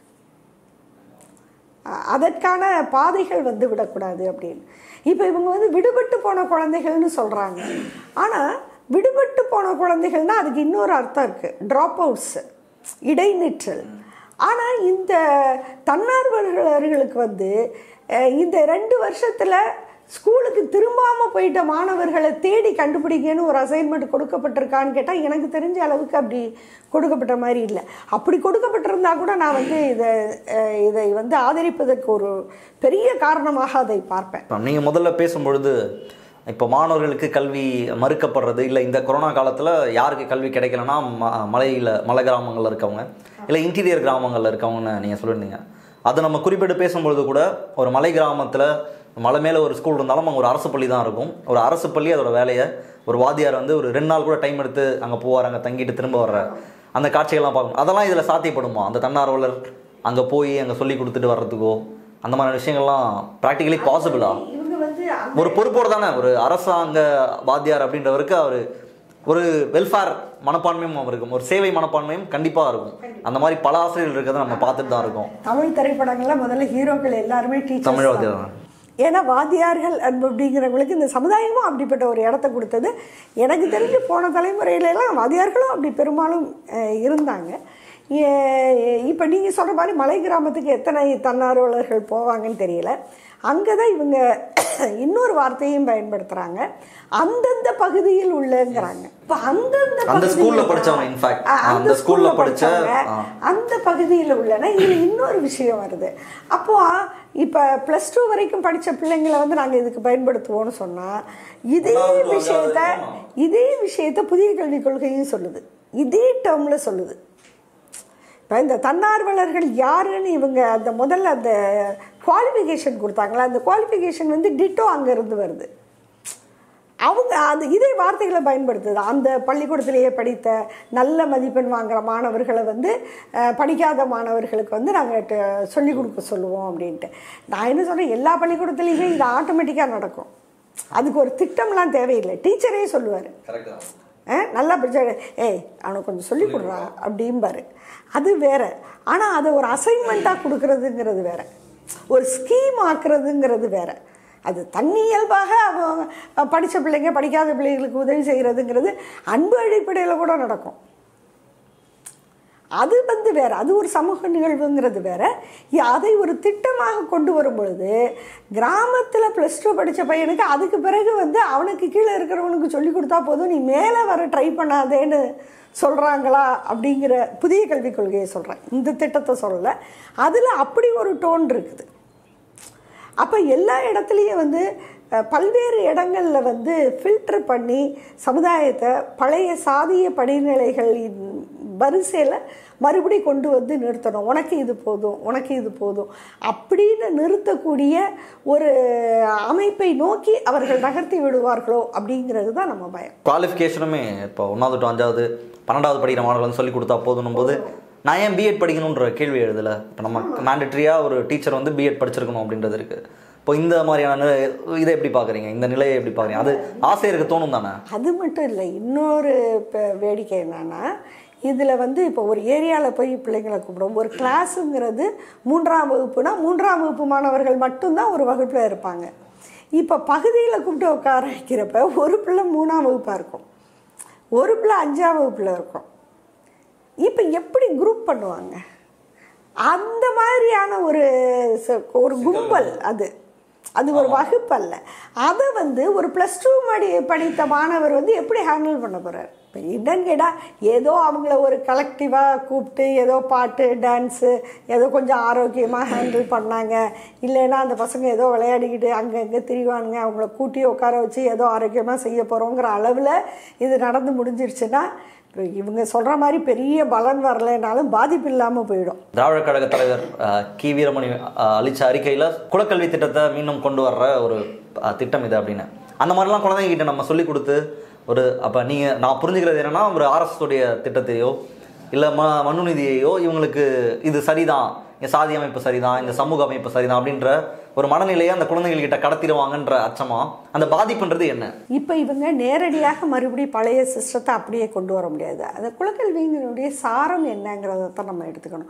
அதற்கான பாதைகள் விடக்கூடாது அப்படின்னு. இப்போ இவங்க விடுபட்டு போன குழந்தைகள்னு சொல்கிறாங்க. ஆனால் விடுபட்டு போன குழந்தைகள்னால் அதுக்கு இன்னொரு அர்த்தம் இருக்குது, ட்ராப் அவுட்ஸு, இடைநிற்றல். ஆனால் இந்த தன்னார்வலர்களுக்கு வந்து இந்த 2 வருஷத்தில் ஸ்கூலுக்கு திரும்பாமல் போயிட்ட மாணவர்களை தேடி கண்டுபிடிக்கன்னு ஒரு அசைன்மெண்ட் கொடுக்கப்பட்டிருக்கான்னு கேட்டால் எனக்கு தெரிஞ்ச அளவுக்கு அப்படி கொடுக்கப்பட்ட மாதிரி இல்லை. அப்படி கொடுக்கப்பட்டிருந்தா கூட நான் வந்து இதை வந்து ஆதரிப்பதற்கு ஒரு பெரிய காரணமாக அதை பார்ப்பேன். நீங்கள் முதல்ல பேசும்பொழுது இப்போ மாணவர்களுக்கு கல்வி மறுக்கப்படுறது இல்லை, இந்த கொரோனா காலத்தில் யாருக்கு கல்வி கிடைக்கலன்னா மலை கிராமங்களில் இருக்கவங்க இல்லை இன்டீரியர் கிராமங்களில் இருக்கவங்கன்னு நீங்கள் சொல்லியிருந்தீங்க. அது நம்ம குறிப்பிட்டு பேசும்பொழுது கூட ஒரு மலை கிராமத்தில் மலை மேலே ஒரு ஸ்கூல் இருந்தாலும் அங்கே ஒரு அரசு பள்ளி தான் இருக்கும். ஒரு அரசு பள்ளி அதோட வேலையை ஒரு வாத்தியார் வந்து ஒரு 2 நாள் கூட டைம் எடுத்து அங்கே போவார், அங்கே தங்கிட்டு திரும்ப வர்ற அந்த காட்சிகள்லாம் பார்க்கணும். அதெல்லாம் இதில் சாத்தியப்படுமா? அந்த தன்னார்வலர் அங்கே போய் அங்கே சொல்லி கொடுத்துட்டு வர்றதுக்கோ அந்த மாதிரி விஷயங்கள்லாம் ப்ராக்டிகலி பாசிபிளா? ஒரு பொறுப்போடு தானே ஒரு அரசாங்க வாத்தியார் அப்படின்றவருக்கு அவர் ஒரு வெல்ஃபேர் மனப்பான்மையும் இருக்கும், ஒரு சேவை மனப்பான்மையும் கண்டிப்பாக இருக்கும். அந்த மாதிரி பல ஆசிரியர்கள் இருக்கிறத நம்ம பார்த்துட்டு தான் இருக்கோம். தமிழ் திரைப்படங்கள்ல முதல்ல ஹீரோக்கள் எல்லாருமே தமிழ் வாத்தியார் தான். ஏன்னா வாத்தியார்கள் அப்படிங்கிறவங்களுக்கு இந்த சமுதாயமும் அப்படிப்பட்ட ஒரு இடத்த கொடுத்தது. எனக்கு தெரிஞ்சு போன தலைமுறையிலலாம் வாத்தியார்களும் அப்படி பெரும்பாலும் இருந்தாங்க. இப்போ நீங்கள் சொல்கிற மாதிரி மலை கிராமத்துக்கு எத்தனை தன்னார்வலர்கள் போவாங்கன்னு தெரியல. அங்கே தான் இவங்க இன்னொரு வார்த்தையும் பயன்படுத்துகிறாங்க, அந்தந்த பகுதியில் உள்ளங்கிறாங்க. இப்போ அந்த ஸ்கூலில் படித்தவங்க, இன்ஃபேக்ட் அந்த ஸ்கூலில் படித்தவங்க அந்த பகுதியில் உள்ளன. இதில் இன்னொரு விஷயம் வருது. அப்போது இப்போ +2 வரைக்கும் படித்த பிள்ளைங்களை வந்து நாங்கள் இதுக்கு பயன்படுத்துவோம்னு சொன்னால் இதே விஷயத்தை புதிய கல்விக் கொள்கையும் சொல்லுது, இதே டேர்மில் சொல்லுது. இப்போ இந்த தன்னார்வலர்கள் யாருன்னு இவங்க அந்த முதல்ல அந்த குவாலிஃபிகேஷன் கொடுத்தாங்களா, அந்த குவாலிஃபிகேஷன் வந்து டிட்டோ அங்கேருந்து வருது. அவங்க அந்த இதே வார்த்தைகளை பயன்படுத்துது. அந்த பள்ளிக்கூடத்திலேயே படித்த நல்ல மதிப்பெண் வாங்குகிற மாணவர்களை வந்து படிக்காத மாணவர்களுக்கு வந்து நாங்கள் சொல்லிக் கொடுக்க சொல்லுவோம் அப்படின்ட்டு. நான் என்ன சொல்கிறேன், எல்லா பள்ளிக்கூடத்துலேயுமே இது ஆட்டோமேட்டிக்காக நடக்கும். அதுக்கு ஒரு திட்டம்லாம் தேவையில்லை, டீச்சரே சொல்லுவார், நல்லா படிச்சா அவனுக்கு கொஞ்சம் சொல்லிக் கொடுறா அப்படிம்பாரு. அது வேறு. ஆனால் அதை ஒரு அசைன்மெண்ட்டாக கொடுக்குறதுங்கிறது வேறு, ஒரு ஸ்கீம் ஆக்குறதுங்கிறது வேறு. அது தன்னியல்பாக அவங்க படித்த பிள்ளைங்க படிக்காத பிள்ளைங்களுக்கு உதவி செய்கிறதுங்கிறது அன்பு அடிப்படையில் கூட நடக்கும். அது வந்து வேறு, அது ஒரு சமூக நிகழ்வுங்கிறது வேறு. அதை ஒரு திட்டமாக கொண்டு வரும் பொழுது கிராமத்தில் +2 படித்த பையனுக்கு அதுக்கு பிறகு வந்து அவனுக்கு கீழே இருக்கிறவனுக்கு சொல்லி கொடுத்தா போதும், நீ மேலே வர ட்ரை பண்ணாதேன்னு சொல்கிறாங்களா அப்படிங்கிற புதிய கல்விக் கொள்கையை சொல்கிறேன், இந்த திட்டத்தை சொல்லலை. அதில் அப்படி ஒரு டோன் இருக்குது. அப்போ எல்லா இடத்துலையும் வந்து பல்வேறு இடங்களில் வந்து ஃபில்டர் பண்ணி சமுதாயத்தை பழைய சாதிய படிநிலைகளின் வரிசையில் மறுபடி கொண்டு வந்து நிறுத்தணும். உனக்கு இது போதும், உனக்கு இது போதும் அப்படின்னு நிறுத்தக்கூடிய ஒரு அமைப்பை நோக்கி அவர்கள் நகர்த்தி விடுவார்களோ அப்படிங்கிறது தான் நம்ம பயம். குவாலிஃபிகேஷனுமே இப்போ 1வது to 5வது 12வது படிக்கிற மாணவர்கள் சொல்லி கொடுத்தா போதும் போது நான் ஏன் பிஎட் படிக்கணுன்ற கேள்வி எழுதலை. இப்போ நம்ம மேண்டட்ரியாக ஒரு டீச்சர் வந்து பிஎட் படிச்சிருக்கணும் அப்படின்றது இருக்குது. இப்போ இந்த மாதிரியான இதை எப்படி பார்க்குறீங்க, இந்த நிலையை எப்படி பார்க்குறீங்க? அது ஆசிரியருக்கு தோணும் தானே? அது மட்டும் இல்லை, இன்னொரு வேடிக்கை என்னன்னா, இதில் வந்து இப்போ ஒரு ஏரியாவில் போய் பிள்ளைங்களை கூப்பிடுவோம். ஒரு கிளாஸுங்கிறது 3ஆம் வகுப்புனா 3ஆம் வகுப்பு மாணவர்கள் மட்டும்தான் ஒரு வகுப்பில் இருப்பாங்க. இப்போ பகுதியில் கூப்பிட்டு உட்கார வைக்கிறப்ப ஒரு பிள்ளை 3ஆம் வகுப்பாக இருக்கும், ஒரு பிள்ளை 5ஆம் வகுப்பில் இருக்கும். இப்போ எப்படி குரூப் பண்ணுவாங்க? அந்த மாதிரியான ஒரு கும்பல், அது ஒரு வகுப்பு அல்ல. அதை வந்து ஒரு +2 படித்த மாணவர் வந்து எப்படி ஹேண்டில் பண்ண போகிறார்? இப்போ என்னன்னு கேட்டால் ஏதோ அவங்கள ஒரு கலெக்டிவாக கூப்பிட்டு ஏதோ பாட்டு டான்ஸு ஏதோ கொஞ்சம் ஆரோக்கியமாக ஹேண்டில் பண்ணாங்க, இல்லைன்னா அந்த பசங்க ஏதோ விளையாடிக்கிட்டு அங்கங்கே திரிவானுங்க, அவங்கள கூட்டி உட்கார வச்சு ஏதோ ஆரோக்கியமாக செய்ய போகிறோங்கிற அளவில் இது நடந்து முடிஞ்சிருச்சுன்னா இவங்க சொல்கிற மாதிரி பெரிய பலன் வரலைனாலும் பாதிப்பு இல்லாமல் போயிடும். திராவிட கழக தலைவர் கி வீரமணி அளித்த அறிக்கையில் குலக்கல்வி திட்டத்தை மீண்டும் கொண்டு வர்ற ஒரு திட்டம் இது அப்படின்னு அந்த மாதிரிலாம் குழந்தைங்கிட்ட நம்ம சொல்லி கொடுத்து ஒரு அப்போ நான் புரிஞ்சுக்கிறது என்னென்னா ஒரு ஆர்எஸ்எஸுடைய திட்டத்தையோ இல்லை மனுநீதியையோ இவங்களுக்கு இது சரிதான், என் சாதி அமைப்பு சரிதான், இந்த சமூக அமைப்பு சரிதான் அப்படின்ற ஒரு மனநிலையை அந்த குழந்தைகள்கிட்ட கடத்திடுவாங்கன்ற அச்சமா அந்த பாதிப்புன்றது என்ன? இப்போ இவங்க நேரடியாக மறுபடியும் பழைய சிஸ்டத்தை அப்படியே கொண்டு வர முடியாது. அந்த குலக்கல்விங்களுடைய சாரம் என்னங்கிறத தான் நம்ம எடுத்துக்கணும்.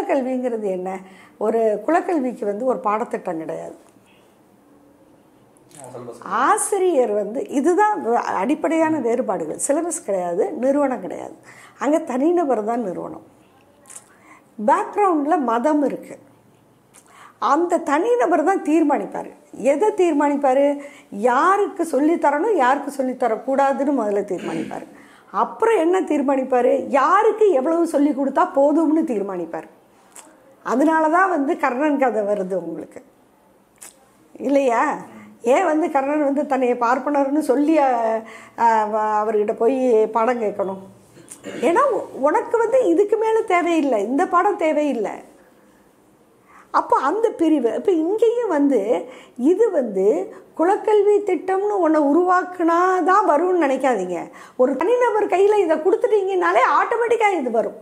குலக்கல்விங்கிறது என்ன? ஒரு குலக்கல்விக்கு வந்து ஒரு பாடத்திட்டம் கிடையாது. ஆசிரியர் வந்து இதுதான் அடிப்படையான வேறுபாடுகள். சிலபஸ் கிடையாது, நிறுவனம் கிடையாது. அங்கே தனிநபர் தான் நிறுவனம். பேக்ரவுண்டில் மதம் இருக்குது. அந்த தனிநபர் தான் தீர்மானிப்பார். எதை தீர்மானிப்பார்? யாருக்கு சொல்லித்தரணும், யாருக்கு சொல்லித்தரக்கூடாதுன்னு முதல்ல தீர்மானிப்பார். அப்புறம் என்ன தீர்மானிப்பார்? யாருக்கு எவ்வளவு சொல்லி கொடுத்தா போதும்னு தீர்மானிப்பார். அதனால தான் வந்து கர்ணன் கதை வருது உங்களுக்கு இல்லையா? ஏன் வந்து கர்ணன் வந்து தன்னைய பார்ப்பனர்னு சொல்லி அவர்கிட்ட போய் பாடம் கேட்கணும்? ஏன்னா உனக்கு வந்து இதுக்கு மேலே தேவையில்லை, இந்த பாடம் தேவையில்லை. அப்போ அந்த பிரிவு இப்போ இங்கேயும் வந்து இது வந்து குலக்கல்வி திட்டம்னு ஒன்று உருவாக்குனா தான் வரும்னு நினைக்காதீங்க. ஒரு தனிநபர் கையில் இதை கொடுத்துட்டீங்கனாலே ஆட்டோமேட்டிக்காக இது வரும்.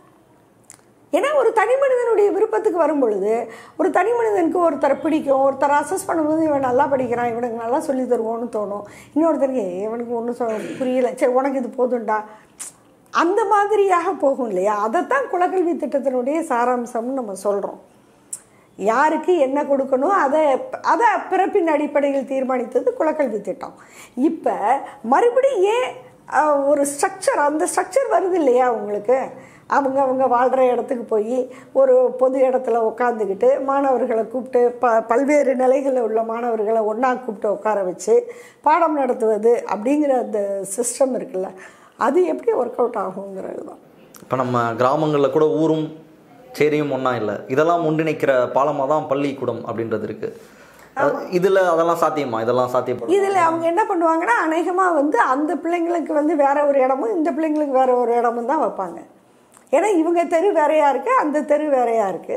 ஏன்னா ஒரு தனி மனிதனுடைய விருப்பத்துக்கு வரும் பொழுது, ஒரு தனி மனிதனுக்கு ஒருத்தரை பிடிக்கும், ஒருத்தரை அசஸ் பண்ணும்போது இவன் நல்லா படிக்கிறான், இவனுக்கு நல்லா சொல்லி தருவோன்னு தோணும். இன்னொருத்தருக்கு இவனுக்கு ஒன்றும் புரியலை, சரி உனக்கு இது போதும்டா, அந்த மாதிரியாக போகும் இல்லையா? அதைத்தான் குலக்கல்வி திட்டத்தினுடைய சாராம்சம்னு நம்ம சொல்கிறோம். யாருக்கு என்ன கொடுக்கணும் அதை பிறப்பின் அடிப்படையில் தீர்மானித்தது குலக்கல்வி திட்டம். இப்போ மறுபடியும் ஏன் ஒரு ஸ்ட்ரக்சர், அந்த ஸ்ட்ரக்சர் வருது இல்லையா உங்களுக்கு? அவங்க வாழ்கிற இடத்துக்கு போய் ஒரு பொது இடத்துல உட்காந்துக்கிட்டு மாணவர்களை கூப்பிட்டு பல்வேறு நிலைகளில் உள்ள மாணவர்களை ஒன்றா கூப்பிட்டு உட்கார வச்சு பாடம் நடத்துவது அப்படிங்கிற அந்த சிஸ்டம் இருக்குல்ல, அது எப்படி ஒர்க் அவுட் ஆகுங்கிறது தான். இப்போ நம்ம கிராமங்களில் கூட ஊரும் சேரியும் ஒன்றா இல்லை, இதெல்லாம் ஒன்றிணைக்கிற பாலமாக தான் பள்ளிக்கூடம் அப்படின்றது இருக்குது. இதில் அதெல்லாம் சாத்தியமா? இதெல்லாம் சாத்தியப்படும். இதில் அவங்க என்ன பண்ணுவாங்கன்னா, அநேகமாக வந்து அந்த பிள்ளைங்களுக்கு வந்து வேற ஒரு இடமும் இந்த பிள்ளைங்களுக்கு வேற ஒரு இடமும் தான் வைப்பாங்க. ஏன்னா இவங்க தெரு வேறையாக இருக்குது, அந்த தெரு வேறையாக இருக்குது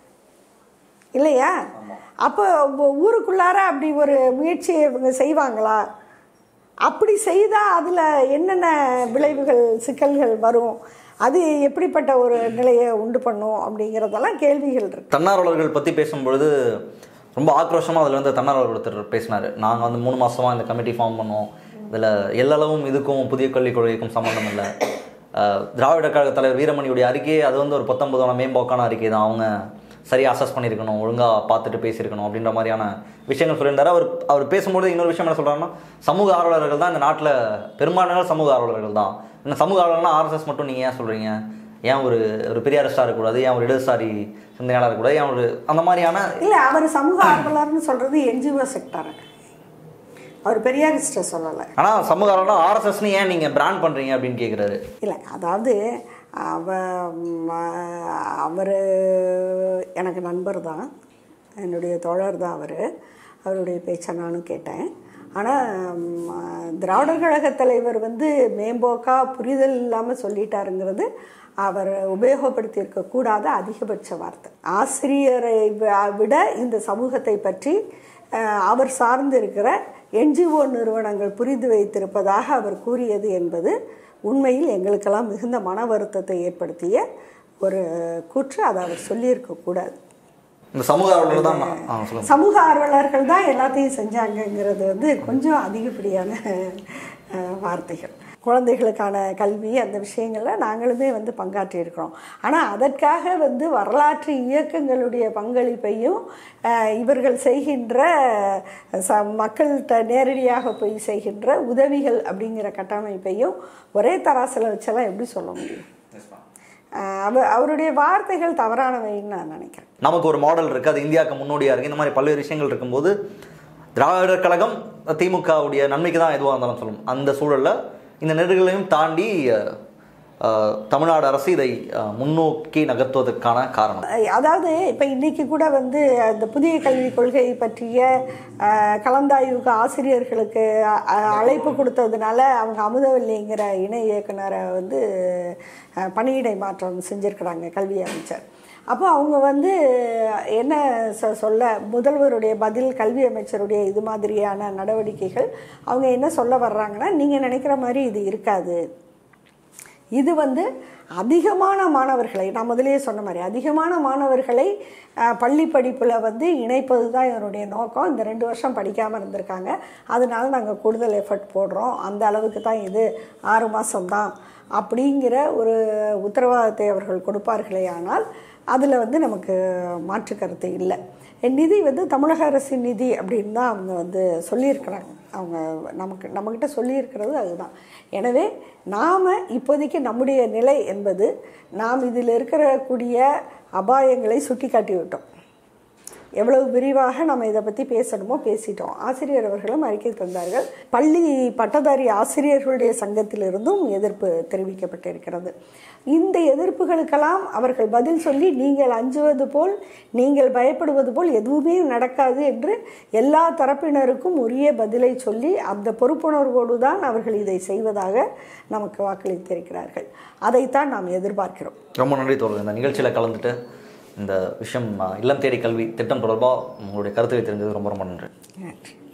இல்லையா? அப்போ ஊருக்குள்ளார அப்படி ஒரு முயற்சியை இவங்க செய்வாங்களா? அப்படி செய்தால் அதில் என்னென்ன விளைவுகள், சிக்கல்கள் வரும், அது எப்படிப்பட்ட ஒரு நிலையை உண்டு பண்ணும் அப்படிங்கிறதெல்லாம் கேள்விகள் இருக்குது. தன்னார்வலர்கள் பற்றி பேசும்பொழுது ரொம்ப ஆக்ரோஷமாக அதில் வந்து தன்னார்வலர் ஒருத்தர் பேசினார். நாங்கள் வந்து 3 மாதமாக இந்த கமிட்டி ஃபார்ம் பண்ணோம், இதில் எல்லளவும் இதுக்கும் புதிய கல்விக் கொள்கைக்கும் சம்மந்தம் இல்லை. திராவிட கழக தலைவர் வீரமணியுடைய அறிக்கையே அது வந்து ஒரு 19 மேம்போக்கான அறிக்கை தான். அவங்க சரியாக அசஸ் பண்ணியிருக்கணும், ஒழுங்காக பார்த்துட்டு பேசியிருக்கணும் அப்படின்ற மாதிரியான விஷயங்கள் சொல்லியிருந்தார். அவர் பேசும்போது இன்னொரு விஷயம் என்ன சொல்கிறாருன்னா, சமூக ஆர்வலர்கள் தான் இந்த நாட்டில் பெரும்பாலான சமூக ஆர்வலர்கள் தான். இந்த சமூக ஆர்வலர்னா ஆர்எஸ்எஸ் மட்டும் நீங்கள் ஏன் சொல்கிறீங்க? ஏன் ஒரு பெரியாரிஸ்டாக இருக்கக்கூடாது? ஏன் ஒரு இடதுசாரி சிந்தனையாளர் இருக்கக்கூடாது? ஏன் ஒரு அந்த மாதிரியான இல்லை, அவர் சமூக ஆர்வலர்னு சொல்கிறது என்ஜிஓ செக்டர், அவர் பெரியாரிஸ்ட்டை சொல்லலை. ஆனால் சமூக ஆர்வலர்னா ஆர்எஸ்எஸ்ன்னு ஏன் நீங்கள் பிராண்ட் பண்ணுறீங்க அப்படின்னு கேட்குறாரு. இல்லை, அதாவது அவர் எனக்கு நண்பர் தான், என்னுடைய தோழர் தான் அவருடைய பேச்சை நானும் கேட்டேன். ஆனால் திராவிடர் கழக தலைவர் வந்து மேம்போக்காக புரிதல் இல்லாமல் சொல்லிட்டாருங்கிறது அவர் உபயோகப்படுத்தியிருக்கக்கூடாத அதிகபட்ச வார்த்தை. ஆசிரியரை விட இந்த சமூகத்தை பற்றி அவர் சார்ந்து இருக்கிற என்ஜிஓ நிறுவனங்கள் புரிந்து வைத்திருப்பதாக அவர் கூறியது என்பது உண்மையில் எங்களுக்கெல்லாம் மிகுந்த மன வருத்தத்தை ஏற்படுத்திய ஒரு கூற்று. அதை அவர் சொல்லியிருக்கக்கூடாது. சமூக ஆர்வலர்கள் தான் எல்லாத்தையும் செஞ்சாங்கங்கிறது வந்து கொஞ்சம் அதிகப்படியான வார்த்தைகள். குழந்தைகளுக்கான கல்வி அந்த விஷயங்களில் நாங்களுமே வந்து பங்காற்றியிருக்கிறோம். ஆனால் அதற்காக வந்து வரலாற்று இயக்கங்களுடைய பங்களிப்பையும் இவர்கள் செய்கின்ற மக்கள்கிட்ட நேரடியாக போய் செய்கின்ற உதவிகள் அப்படிங்கிற கட்டமைப்பையும் ஒரே தராசில் வச்செல்லாம் எப்படி சொல்ல முடியும்? அவருடைய வார்த்தைகள் தவறானவைன்னு நான் நினைக்கிறேன். நமக்கு ஒரு மாடல் இருக்குது, அது இந்தியாவுக்கு முன்னோடியாக இருக்குது. இந்த மாதிரி பல்வேறு விஷயங்கள் இருக்கும்போது திராவிடர் கழகம் திமுகவுடைய நன்மைக்கு தான் எதுவாக இருந்தாலும் சொல்லணும். அந்த சூழலில் இந்த நெருக்கலையும் தாண்டி தமிழ்நாடு அரசு இதை முன்னோக்கி நகர்த்துவதற்கான காரணம், அதாவது இப்போ இன்றைக்கி கூட வந்து அந்த புதிய கல்விக் கொள்கை பற்றிய கலந்தாய்வுக்கு ஆசிரியர்களுக்கு அழைப்பு கொடுத்ததுனால அவங்க அமுதவல்லிங்கிற இணை இயக்குனரை வந்து பணியிடை மாற்றம் செஞ்சுருக்கிறாங்க கல்வி அமைச்சர். அப்போ அவங்க வந்து என்ன சொல்ல, முதல்வருடைய பதில், கல்வி அமைச்சருடைய இது மாதிரியான நடவடிக்கைகள் அவங்க என்ன சொல்ல வர்றாங்கன்னா, நீங்கள் நினைக்கிற மாதிரி இது இருக்காது, இது வந்து அதிகமான மாணவர்களை, நான் முதலேயே சொன்ன மாதிரி அதிகமான மாணவர்களை பள்ளி படிப்பில் வந்து இணைப்பது தான் இதனுடைய நோக்கம். இந்த 2 வருஷம் படிக்காமல் இருந்திருக்காங்க, அதனால நாங்கள் கூடுதல் எஃபர்ட் போடுறோம், அந்த அளவுக்கு தான் இது 6 மாதம்தான் அப்படிங்கிற ஒரு உத்தரவாதத்தை அவர்கள் கொடுப்பார்களே. ஆனால் அதில் வந்து நமக்கு மாற்று கருத்து இல்லை. நிதி வந்து தமிழக அரசின் நிதி அப்படின்னு தான் அவங்க வந்து சொல்லியிருக்கிறாங்க. அவங்க நம்மக்கிட்ட சொல்லியிருக்கிறது அதுதான். எனவே நாம் இப்போதைக்கு நம்முடைய நிலை என்பது நாம் இதில் இருக்கக்கூடிய அபாயங்களை சுட்டி காட்டி விட்டோம். எவ்வளவு விரிவாக நம்ம இதை பற்றி பேசணுமோ பேசிட்டோம். ஆசிரியர் அவர்களும் அறிக்கை தந்தார்கள். பள்ளி பட்டதாரி ஆசிரியர்களுடைய சங்கத்திலிருந்தும் எதிர்ப்பு தெரிவிக்கப்பட்டிருக்கிறது. இந்த எதிர்ப்புகளுக்கெல்லாம் அவர்கள் பதில் சொல்லி, நீங்கள் அஞ்சுவது போல், நீங்கள் பயப்படுவது போல் எதுவுமே நடக்காது என்று எல்லா தரப்பினருக்கும் உரிய பதிலை சொல்லி அந்த பொறுப்புணர்வோடு தான் அவர்கள் இதை செய்வதாக நமக்கு வாக்களித்திருக்கிறார்கள். அதைத்தான் நாம் எதிர்பார்க்கிறோம். ரொம்ப நன்றி தோழர். இந்த நிகழ்ச்சியில் கலந்துட்டு இந்த விஷயம் இல்லம் தேடி கல்வி திட்டம் தொடர்பாக உங்களுடைய கருத்தை தெரிஞ்சது ரொம்ப ரொம்ப நன்றி. நன்றி.